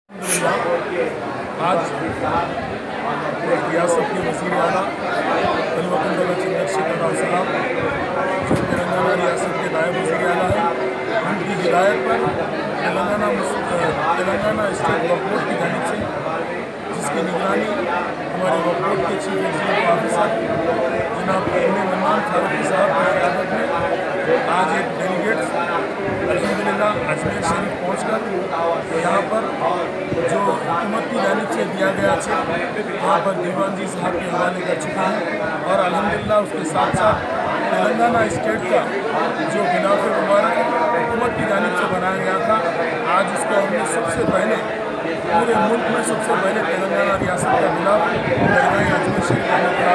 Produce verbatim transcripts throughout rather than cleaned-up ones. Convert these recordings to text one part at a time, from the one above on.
आज रियासत के वज़ीर आला चंद्रशेखर राव साहब जो तेलंगाना रियासत के नायब वज़ीर आला हैं, उनकी हिदायत पर तेलंगाना तेलंगाना स्टेट वक्फ बोर्ड की जानिब से, जिसकी निगरानी हमारे वक्फ बोर्ड के चीफ एग्जीक्यूटिव ऑफिसर जनाब एम ए मन्नान फारूकी साहब की क़यादत में आज एक डेलीगेट्स अल्हम्दुलिल्लाह अजमेर शरीफ पहुँचकर यहाँ पर जो हुकूमत की जानिब से दिया गया चेक वहाँ पर दीवान जी साहब के हवाले कर चुके हैं। और अल्हम्दुलिल्लाह उसके साथ साथ तेलंगाना स्टेट का जो गिलाफ मुबारक हुकूमत की जानिब से बनाया गया था, आज उसको हमने सबसे पहले पूरे मुल्क में सबसे पहले तेलंगाना रियासत का गिलाफ दरगाह अजमेर शरीफ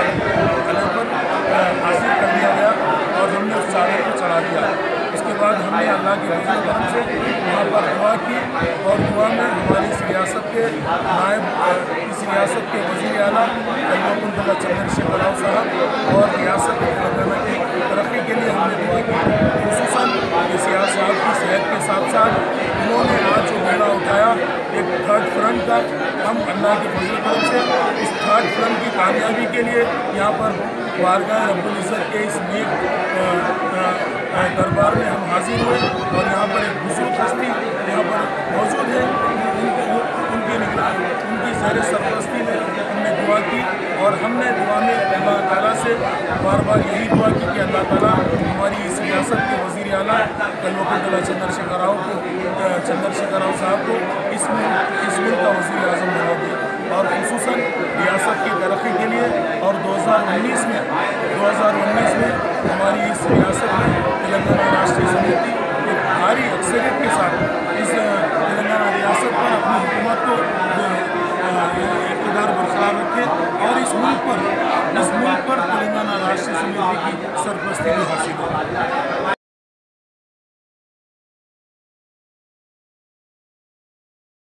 पर हासिल कर दिया गया और हमने उस चादर को चढ़ा दिया। उसके बाद हमने अल्लाह के फजल करम से वहाँ पर दुआ की और दुआ में हमारी इस रियासत के नायब इस रियासत के वज़ीर आला चंद्रशेखर राव साहब और रियासत तेलंगाना की तरक्की के लिए हमने दुआ की। खुसूसन इस साहब की सेहत के साथ साथ उन्होंने आज जो बेड़ा उठाया एक थर्ड फ्रंट का, हम अल्लाह के फजल करम से इस थर्ड फ्रंट की कामयाबी के लिए यहाँ पर बारगाह रब्बुल इज़्ज़त के इस नेक दरबार में हम हाजिर हुए और यहाँ पर एक बुजुर्ग हस्ती यहाँ पर मौजूद है, उनकी निगरानी उनकी ज़ेर सरपरस्ती में हमने दुआ की और हमने दुआ में अल्लाह ताला से बार बार यही दुआ की कि अल्लाह ताला हमारी इस रियासत के वज़ीर आला कलवकुंतला चंद्रशेखर राव को चंद्रशेखर राव साहब को इस इस मुल्क का वज़ीर आज़म बना दे और खुसूसन रियासत की तरक्की के लिए। और दो हज़ार उन्नीस में दो हज़ार उन्नीस में हमारी इस रियासत में तेलंगाना राष्ट्रीय समिति एक भारी अक्सरियत के साथ इस तेलंगाना रियासत पर अपनी हुकूमत को इक़्तिदार बरकरार रखे और इस मुल्क पर इस मुल्क पर तेलंगाना राष्ट्रीय समिति की सरपरस्ती भी हासिल हो।